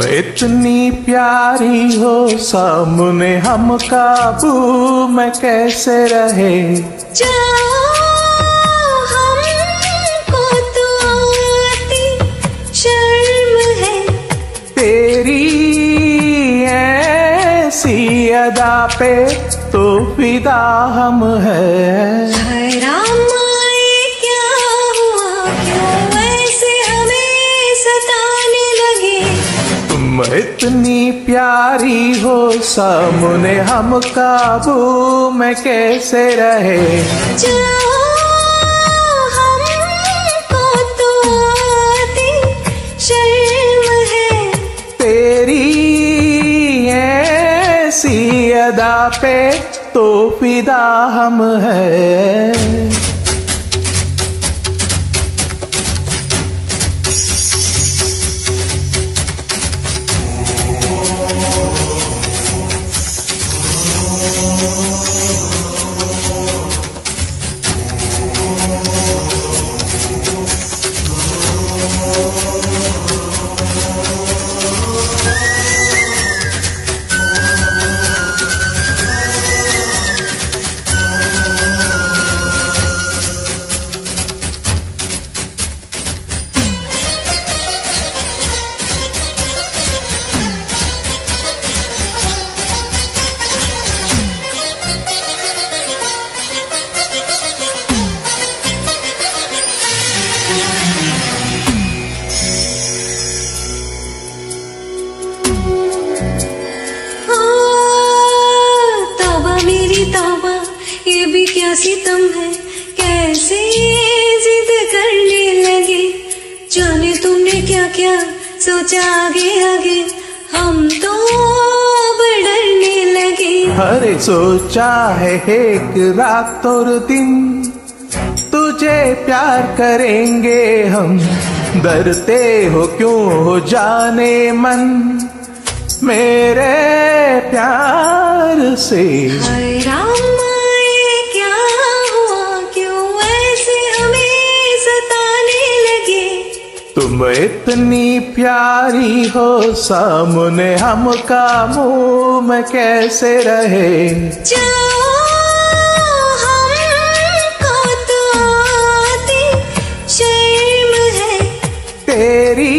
इतनी प्यारी हो सामने हम काबू में कैसे रहे। हमको तो आती शर्म है तेरी ऐसी अदा पे तो फिदा हम है। इतनी प्यारी हो सामने हम काबू में कैसे रहे। हमको तो आती शर्म है तेरी ऐसी अदा पे तो फिदा हम है। ये भी क्या सितम है, कैसे जिद करने लगे। जाने तुमने क्या क्या सोचा आगे आगे, हम तो अब डरने लगे। अरे सोचा है एक रात और दिन तुझे प्यार करेंगे हम। डरते हो क्यों हो जाने मन मेरे प्यार से। हाय रामा ये क्या हुआ, क्यों ऐसे हमें सताने लगे। तुम इतनी प्यारी हो सामने हम काबू में कैसे रहे। हमको तो आती शर्म है तेरी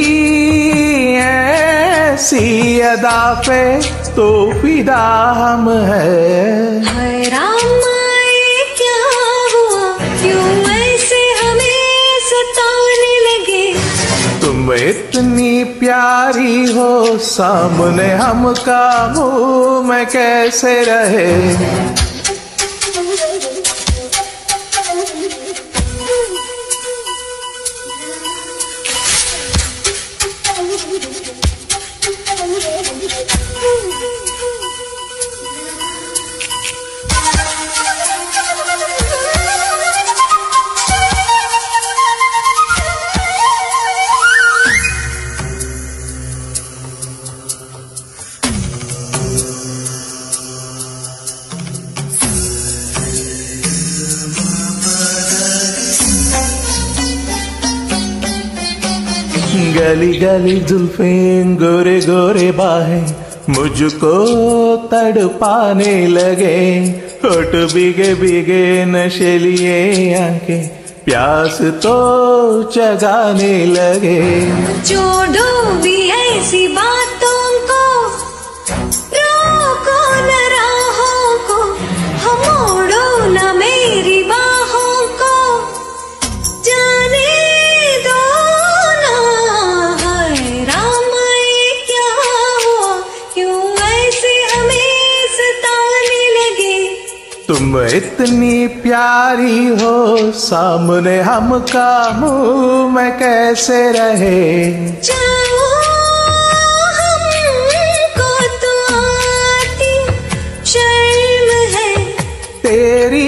ऐसी अदा पे तो फिदा हम है। हाय रामा ये क्या हुआ, क्यों ऐसे हमें सताने लगे। तुम इतनी प्यारी हो सामने हम काबू में कैसे रहे। गली गली जुल्फें गोरे गोरे बाहें मुझको तड़पाने लगे। होठ भीगे भीगे नशेलिए आंखें प्यास तो जगाने लगे। जो डूबी ऐसी बातों को रोको न राहों को, हम मोड़ो न मेरी बाहों को, जाने दो ना। हाय रामा ये क्या हुआ, क्यों ऐसे हमें सताने लगे। तुम इतनी प्यारी हो सामने हम काबू में कैसे रहे। हमको तो आती शर्म है तेरी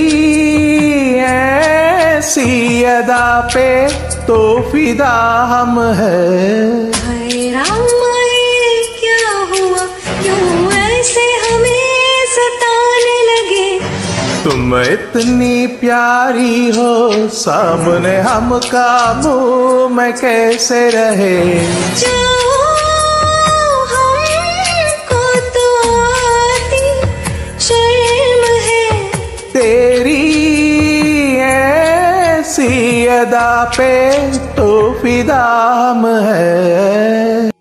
ऐसी अदा पे तो फिदा हम है। हाय रामा ये क्या हुआ, क्यों ऐसे हमें सताने लगे। तुम इतनी प्यारी हो सामने हम काबू में कैसे रहे। तेरी ऐसी अदा पे तो फिदा हम है।